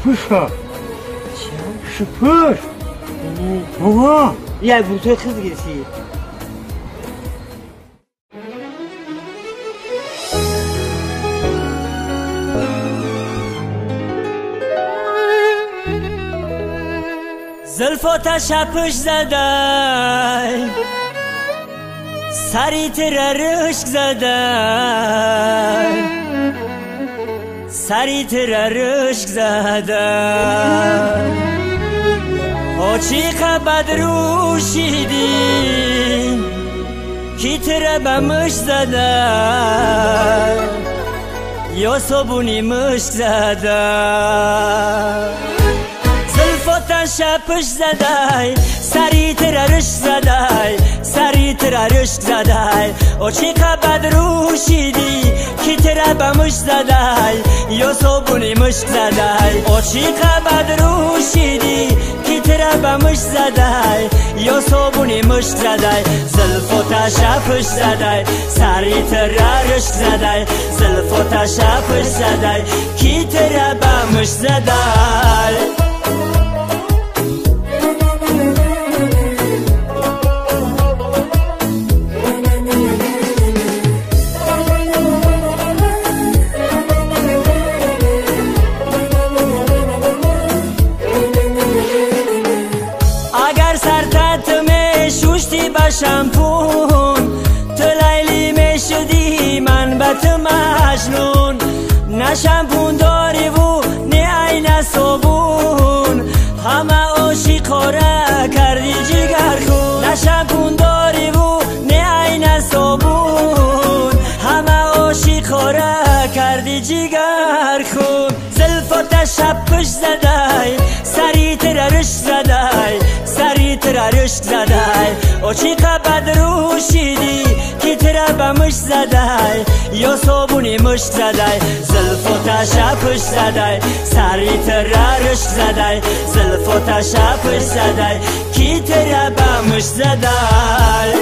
Şıpışka. Şıpış. Baba. Ya bu toy kız girişi. زلفات شپش زدای سری تر رشک زدای سری تر رشک زدای او چی خبر روشیدی کی تر بمش زدای یا صبونی مشک زدای زلفاتن شپش زدای سری تر رشک زدای سری تر رشک زدای او چی خبر روشیدی کی تر بمش زدای یا صبونی مشک زدای او چی خبر روشیدی کی تر بمش زدای یا صبونی مشک زدای زلفاتن شپش زدای سری تر رشک زدای زلفاتن شپش زدای کی تر بمش زدای شامپون تو لیلی میشدی من به تو مجنون نه شامپون داری و نه عین صابون همه عاشقا را کردی جگر خون نه شامپون داری و نه عین صابون همه عاشقا را کردی جگر خون زلفات شپش زدای سری تر رشک زدای سری تر رشک زدای او چی خبر روشیدی کی تر بمش زدای یا صابونی مشک زدای زلفات شپش زدای سری تر رشک زدای زلفات شپش زدای کی تر بمش زدای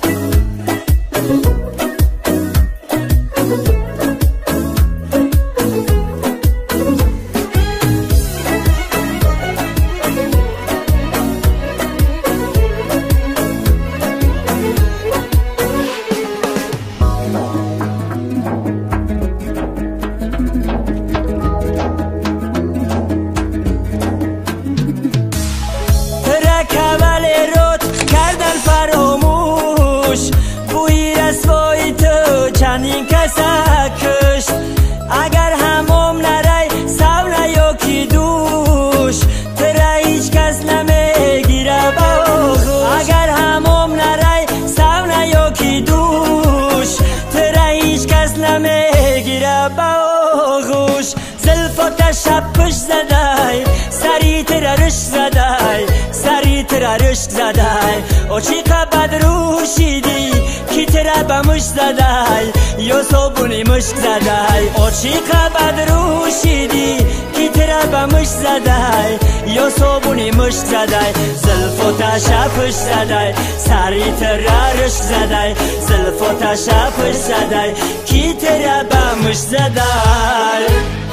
چندین کسا کشت اگر هموم نرای سو نیاکی دوش ترا هیچ کس نمیگیره باغوش اگر هموم نرای سو نیاکی دوش ترا هیچ کس نمیگیره باغوش زلفات شپش زدای سری تر رشک زدای سری تر رشک زدای او چی خبر روشیدی کی تر بمش زدای یا صابونی مشک زدای او چی خبر روشیدی کی تر بمش زدای یا صابونی مشک زدای زلفات شپش زدای سری تر رشک زدای زلفات شپش زدای کی تر بمش زدای